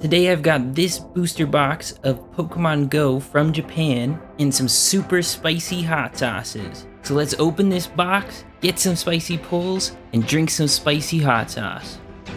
Today I've got this booster box of Pokemon Go from Japan and some super spicy hot sauces. So let's open this box, get some spicy pulls, and drink some spicy hot sauce.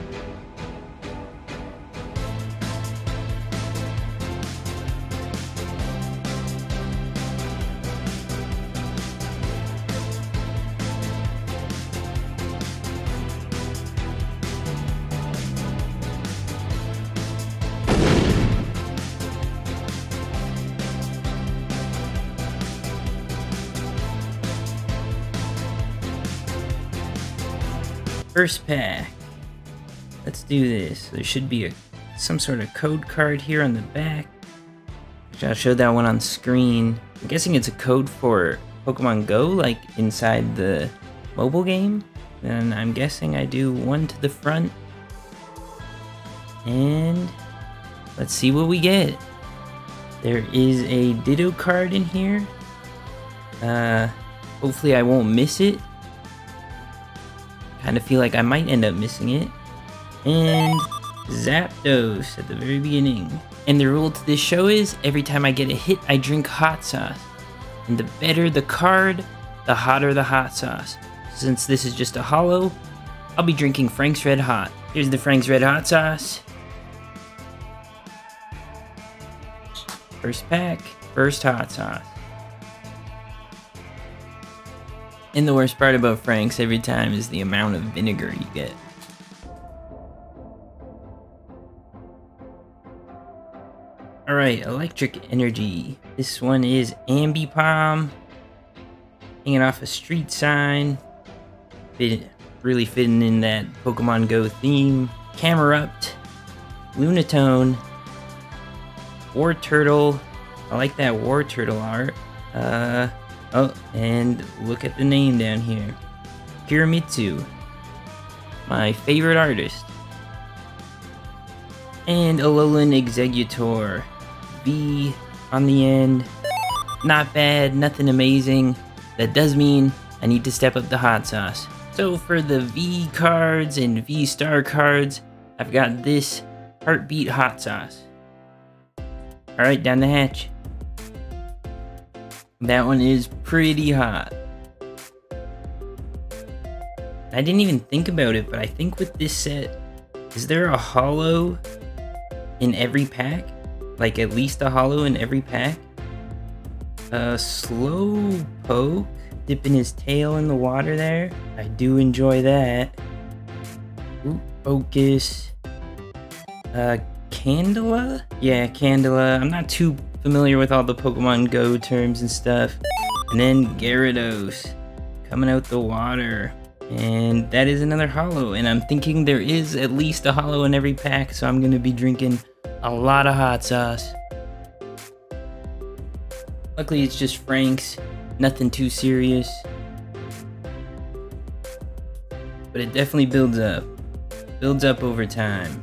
First pack. Let's do this. There should be some sort of code card here on the back. I'll show that one on screen. I'm guessing it's a code for Pokemon Go, like inside the mobile game. Then I'm guessing I do one to the front. And let's see what we get. There is a Ditto card in here. Hopefully I won't miss it. Kind of feel like I might end up missing it. And Zapdos at the very beginning. And the rule to this show is every time I get a hit, I drink hot sauce. And the better the card, the hotter the hot sauce. Since this is just a holo, I'll be drinking Frank's Red Hot. Here's the Frank's Red Hot sauce. First pack, first hot sauce. And the worst part about Frank's every time is the amount of vinegar you get. Alright, electric energy. This one is Ambipom. Hanging off a street sign. Really fitting in that Pokemon Go theme. Camerupt. Lunatone. War Turtle. I like that War Turtle art. Oh, and look at the name down here. Kiramitsu. My favorite artist. And Alolan Executor. V on the end. Not bad, nothing amazing. That does mean I need to step up the hot sauce. So for the V cards and V star cards, I've got this Heartbeat hot sauce. Alright, down the hatch. That one is pretty hot. I didn't even think about it, but I think with this set, is there a holo in every pack? Like at least a holo in every pack? Slowpoke dipping his tail in the water there. I do enjoy that. Ooh, Focus. Candela? Yeah, Candela. I'm not too familiar with all the Pokemon Go terms and stuff. And then Gyarados coming out the water. And that is another holo. And I'm thinking there is at least a holo in every pack, so I'm gonna be drinking a lot of hot sauce. Luckily it's just Frank's, nothing too serious. But it definitely builds up. Builds up over time.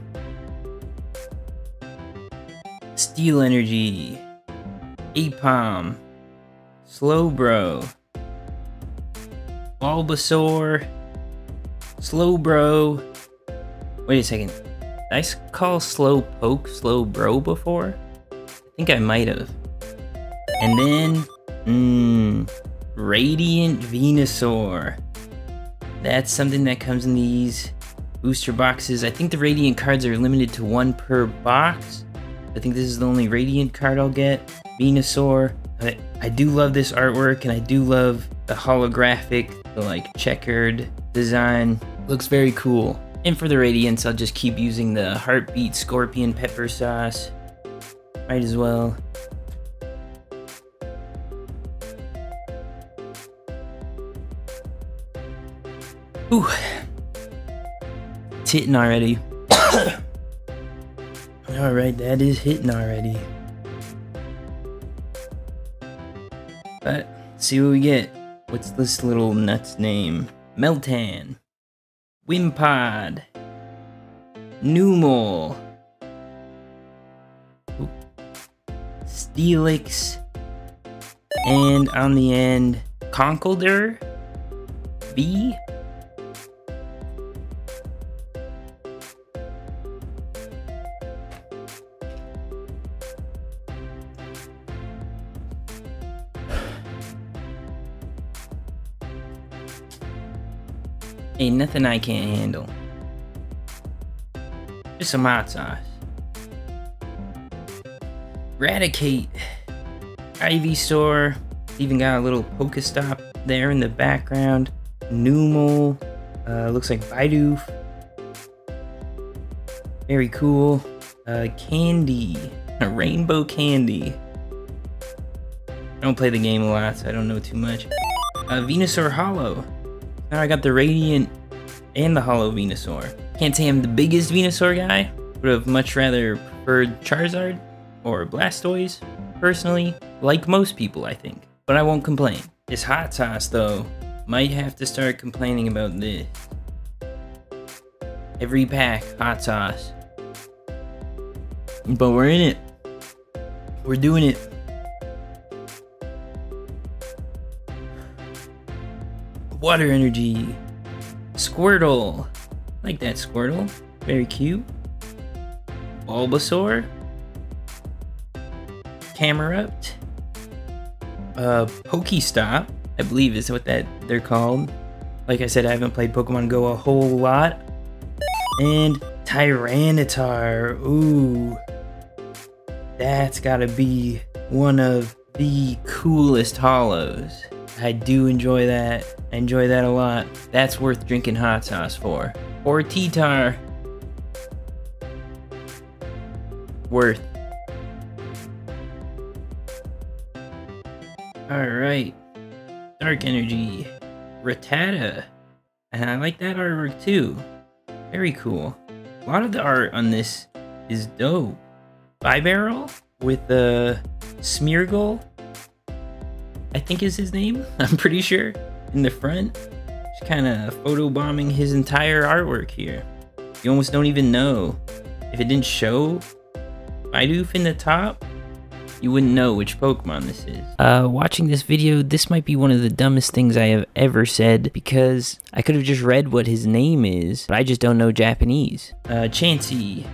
Steel Energy. Apom. Slowbro. Bulbasaur. Slowbro. Wait a second. Did I call Slowpoke Slowbro before? I think I might have. And then, Radiant Venusaur. That's something that comes in these booster boxes. I think the Radiant cards are limited to one per box. I think this is the only Radiant card I'll get. Venusaur. I do love this artwork, and I do love the holographic, the like checkered design. Looks very cool. And for the Radiants, I'll just keep using the Heartbeat Scorpian Pepper sauce. Might as well. Ooh. It's hitting already. Alright, that is hitting already. But, let's see what we get. What's this little nut's name? Meltan. Wimpod. Numel. Steelix. And on the end, Conkeldurr. V. Ain't nothing I can't handle. Just some hot sauce. Eradicate. Ivysaur. Even got a little Pokestop there in the background. Numel. Looks like Bidoof. Very cool. Candy. A rainbow candy. I don't play the game a lot, so I don't know too much. Venusaur Holo. Now I got the Radiant and the Holo Venusaur. Can't say I'm the biggest Venusaur guy. Would have much rather preferred Charizard or Blastoise, personally. Like most people, I think. But I won't complain. This hot sauce, though, might have to start complaining about this. Every pack, hot sauce. But we're in it. We're doing it. Water energy. Squirtle. Like that Squirtle. Very cute. Bulbasaur. Camerupt. Pokestop, I believe is what they're called. Like I said, I haven't played Pokemon GO a whole lot. And Tyranitar. Ooh. That's gotta be one of the coolest holos. I do enjoy that. I enjoy that a lot. That's worth drinking hot sauce for. Or T-Tar. Worth. Alright. Dark Energy. Rattata. And I like that artwork too. Very cool. A lot of the art on this is dope. Bibarrel with the Smeargle, I think is his name. I'm pretty sure. In the front. Just kind of photobombing his entire artwork here. You almost don't even know. If it didn't show Bidoof in the top, you wouldn't know which Pokemon this is. Watching this video, this might be one of the dumbest things I have ever said, because I could have just read what his name is, but I just don't know Japanese. Chansey.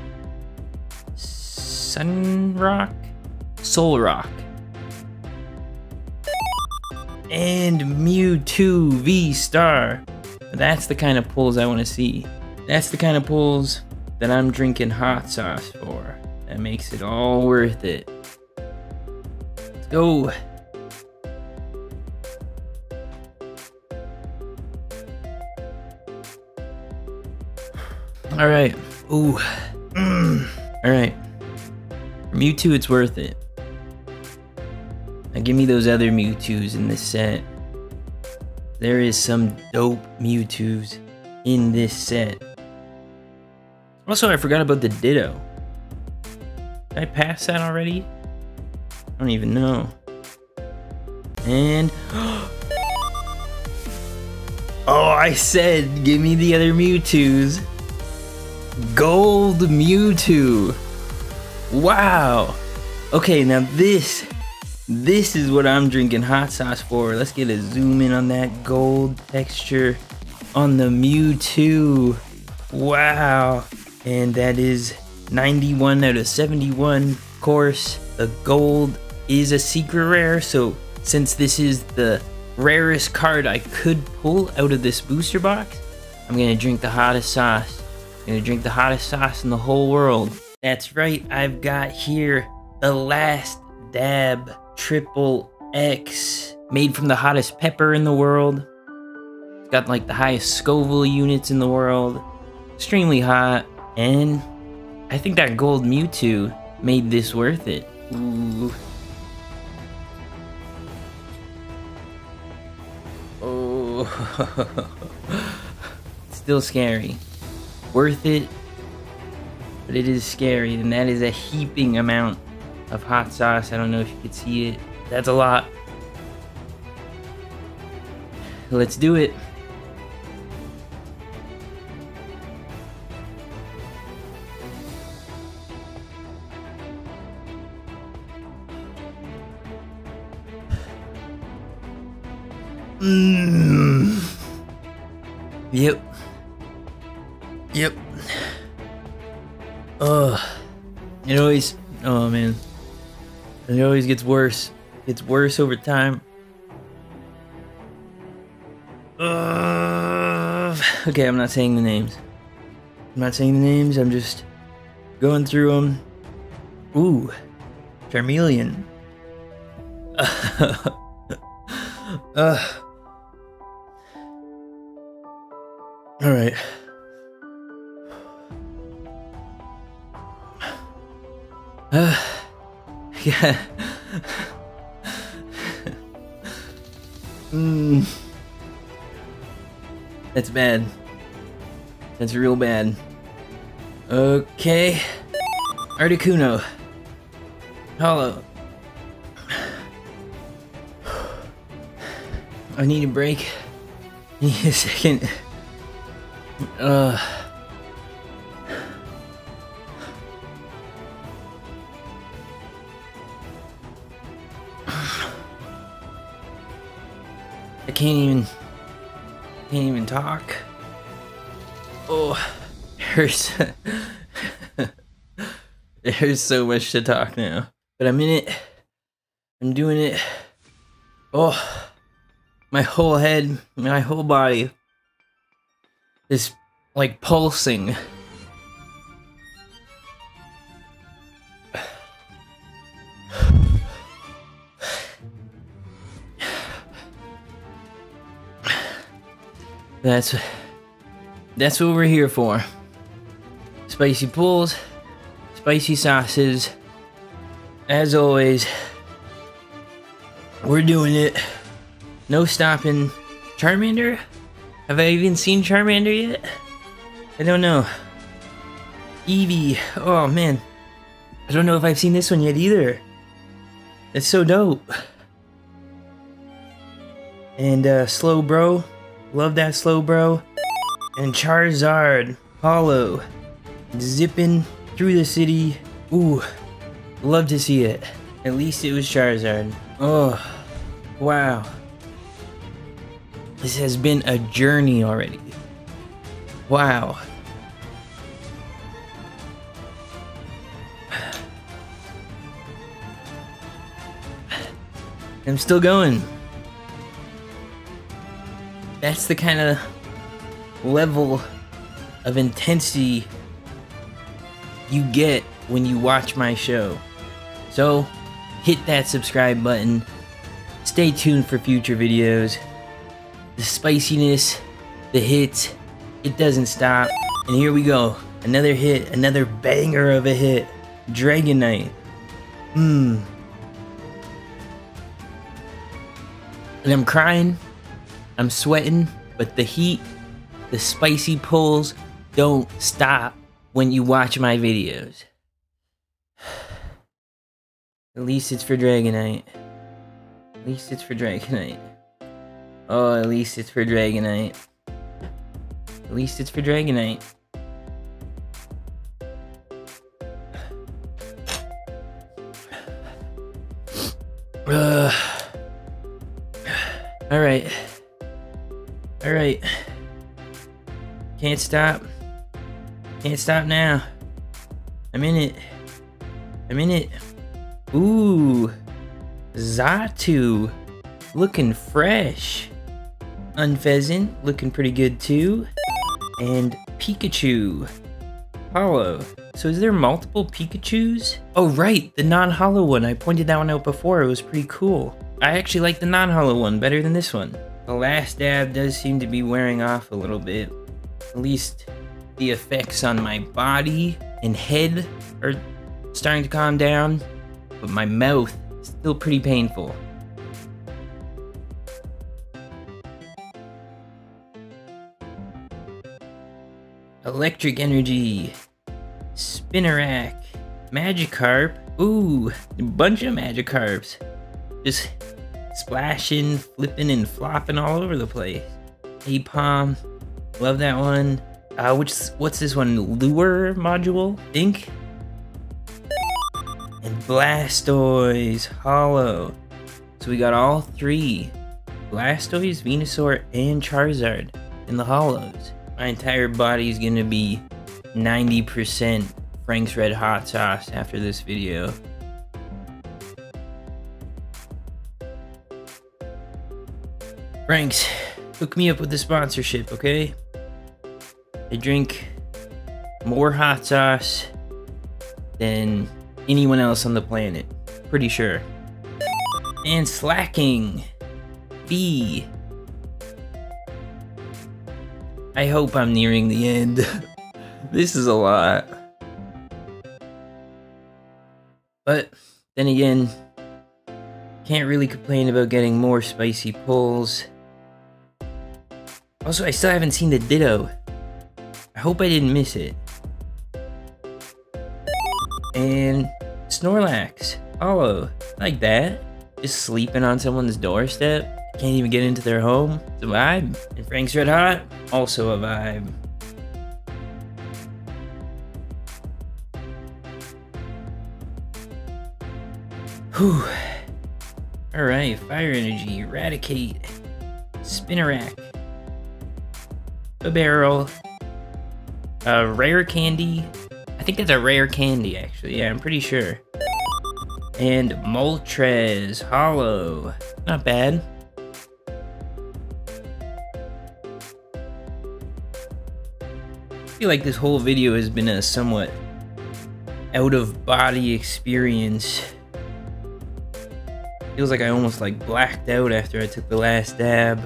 Sunrock? Solrock. And Mewtwo V-Star. That's the kind of pulls I want to see. That's the kind of pulls that I'm drinking hot sauce for. That makes it all worth it. Let's go. Alright. Ooh. Alright. For Mewtwo, it's worth it. Now give me those other Mewtwo's in this set. There is some dope Mewtwo's in this set. Also, I forgot about the Ditto. Did I pass that already? I don't even know. And... oh, I said, give me the other Mewtwo's. Gold Mewtwo. Wow. Okay, now this is what I'm drinking hot sauce for. Let's get a zoom in on that gold texture on the Mewtwo. Wow. And that is 91 out of 71. Of course, the gold is a secret rare, so since this is the rarest card I could pull out of this booster box, I'm gonna drink the hottest sauce. I'm gonna drink the hottest sauce in the whole world. That's right, I've got here the Last Dab Triple X, made from the hottest pepper in the world. It's got like the highest Scoville units in the world. Extremely hot, and I think that gold Mewtwo made this worth it. Ooh. Oh. Still scary. Worth it, but it is scary, and that is a heaping amount of hot sauce. I don't know if you could see it. That's a lot. Let's do it. Yep. Yep. It always, oh man. It always gets worse. It gets worse over time. Okay, I'm not saying the names. I'm not saying the names, I'm just going through them. Ooh, Charmeleon. Alright. Yeah. That's bad. That's real bad. Okay. Articuno. Holo. I need a break. I need a second. I can't even talk. Oh, hurts. There's so much to talk now, but I'm in it. I'm doing it. Oh, my whole head, my whole body is like pulsing. That's what we're here for. Spicy pulls, spicy sauces. As always, we're doing it. No stopping. Charmander? Have I even seen Charmander yet? I don't know. Eevee. Oh man. I don't know if I've seen this one yet either. That's so dope. And Slowbro. Love that Slowbro. And Charizard. Holo. Zipping through the city. Ooh. Love to see it. At least it was Charizard. Oh. Wow. This has been a journey already. Wow. I'm still going. That's the kind of level of intensity you get when you watch my show. So, hit that subscribe button. Stay tuned for future videos. The spiciness, the hits, it doesn't stop. And here we go. Another hit, another banger of a hit. Dragonite. And I'm crying. I'm sweating. But the heat, the spicy pulls don't stop when you watch my videos. At least it's for Dragonite. At least it's for Dragonite. Oh, at least it's for Dragonite. At least it's for Dragonite. Alright. Alright. Can't stop. Can't stop now. I'm in it. I'm in it. Ooh. Xatu. Looking fresh. Unpheasant. Looking pretty good too. And Pikachu. Holo. So is there multiple Pikachus? Oh right, the non-holo one. I pointed that one out before. It was pretty cool. I actually like the non-holo one better than this one. The last dab does seem to be wearing off a little bit. At least the effects on my body and head are starting to calm down. But my mouth is still pretty painful. Electric Energy. Spinarak. Magikarp. Ooh, a bunch of Magikarps. Just splashing, flipping, and flopping all over the place. Apom. Love that one. What's this one? Lure module? Think? And Blastoise. Holo. So we got all three. Blastoise, Venusaur, and Charizard in the holos. My entire body is gonna be 90% Frank's Red Hot Sauce after this video. Frank's, hook me up with the sponsorship, okay? I drink more hot sauce than anyone else on the planet. Pretty sure. And slacking. B. I hope I'm nearing the end. This is a lot. But then again, can't really complain about getting more spicy pulls. Also, I still haven't seen the Ditto. I hope I didn't miss it. And Snorlax. Holo. Like that. Just sleeping on someone's doorstep. Can't even get into their home. It's a vibe. And Frank's Red Hot. Also a vibe. Whew. Alright, Fire Energy, Eradicate, Spinarak, a barrel, a rare candy. I think that's a rare candy, actually. Yeah, I'm pretty sure. And Moltres, Holo. Not bad. I feel like this whole video has been a somewhat out-of-body experience. Feels like I almost like blacked out after I took the last dab.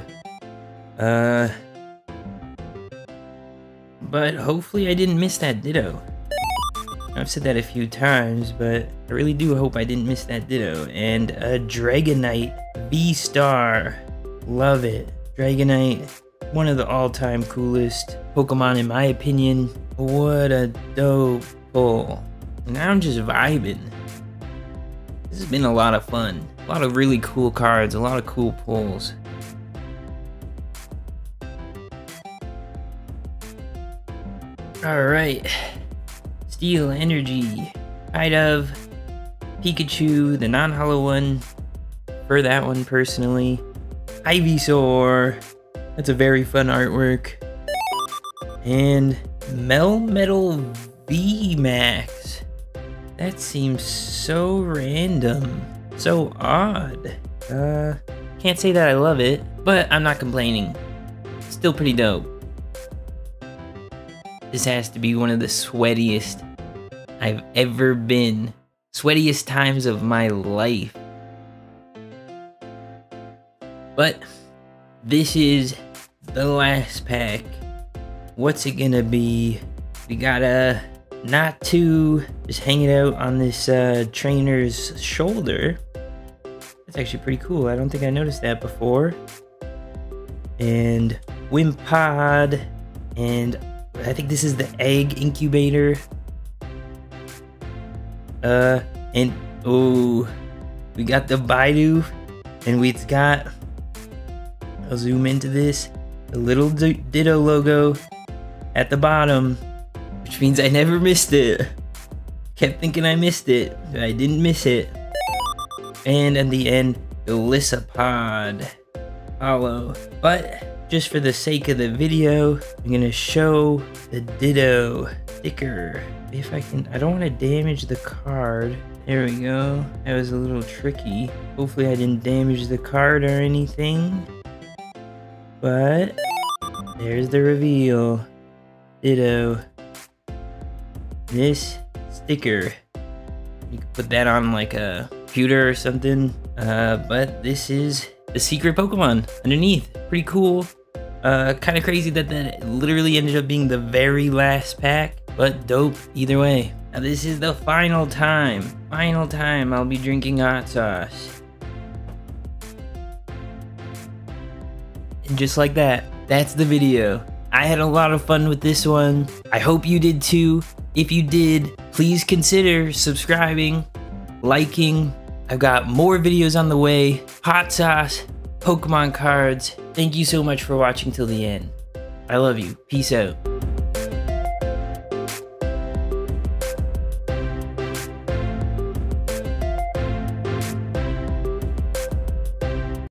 But hopefully I didn't miss that Ditto. I've said that a few times, but I really do hope I didn't miss that Ditto. And a Dragonite V-Star. Love it. Dragonite, one of the all-time coolest Pokemon in my opinion. What a dope pull. Now I'm just vibing. This has been a lot of fun. A lot of really cool cards, a lot of cool pulls. Alright. Steel Energy. Kind of. Pikachu, the non-holo one. For that one personally. Ivysaur. That's a very fun artwork. And Melmetal VMAX. That seems so random. So odd. Can't say that I love it, but I'm not complaining. Still pretty dope. This has to be one of the sweatiest I've ever been. Sweatiest times of my life. But this is the last pack. What's it gonna be? We got a Not2 just hanging out on this trainer's shoulder. That's actually pretty cool. I don't think I noticed that before. And Wimpod. And I think this is the egg incubator. And oh, we got the Baidu. And we've got, I'll zoom into this, the little Ditto logo at the bottom. Which means I never missed it. Kept thinking I missed it, but I didn't miss it. And at the end, the Lissapod Holo. But just for the sake of the video, I'm gonna show the Ditto sticker. If I can, I don't want to damage the card. There we go. That was a little tricky. Hopefully I didn't damage the card or anything. But there's the reveal. Ditto. This sticker, you can put that on like a computer or something, but this is the secret Pokemon underneath. Pretty cool. Kind of crazy that that literally ended up being the very last pack, but dope either way. Now this is the final time I'll be drinking hot sauce. And just like that, that's the video. I had a lot of fun with this one. I hope you did too. If you did, please consider subscribing, liking. I've got more videos on the way. Hot sauce, Pokemon cards. Thank you so much for watching till the end. I love you. Peace out.